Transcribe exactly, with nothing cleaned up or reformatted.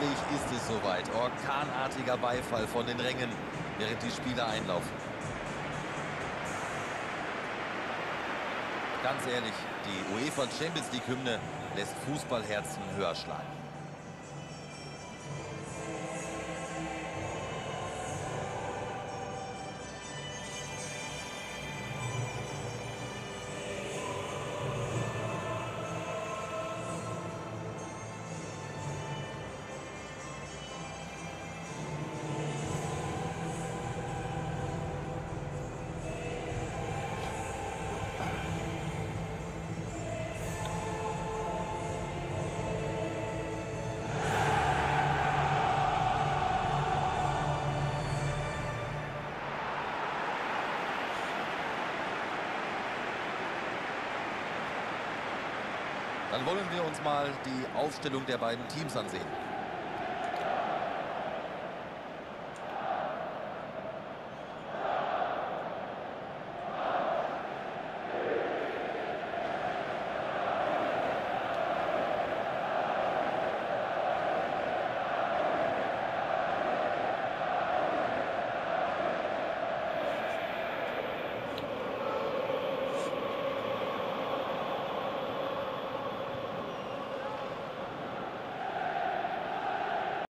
endlich ist es soweit. Orkanartiger Beifall von den Rängen, während die Spieler einlaufen. Ganz ehrlich, die UEFA Champions League Hymne lässt Fußballherzen höher schlagen. Dann wollen wir uns mal die Aufstellung der beiden Teams ansehen.